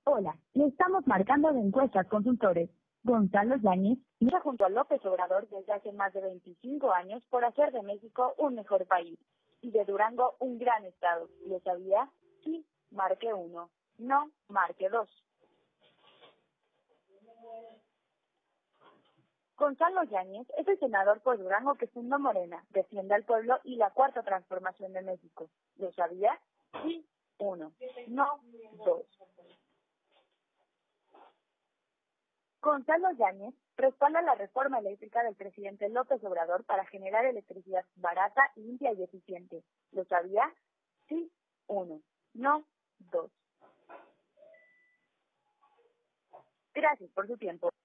Hola, le estamos marcando de encuestas consultores. Gonzalo Yáñez mira junto a López Obrador desde hace más de 25 años por hacer de México un mejor país y de Durango un gran estado. ¿Lo sabía? Sí, marque 1. No, marque 2. Gonzalo Yáñez es el senador por Durango que fundó Morena, defiende al pueblo y la cuarta transformación de México. ¿Lo sabía? Sí, 1. No, 2. Gonzalo Yáñez respalda la reforma eléctrica del presidente López Obrador para generar electricidad barata, limpia y eficiente. ¿Lo sabía? Sí, 1. No, 2. Gracias por su tiempo.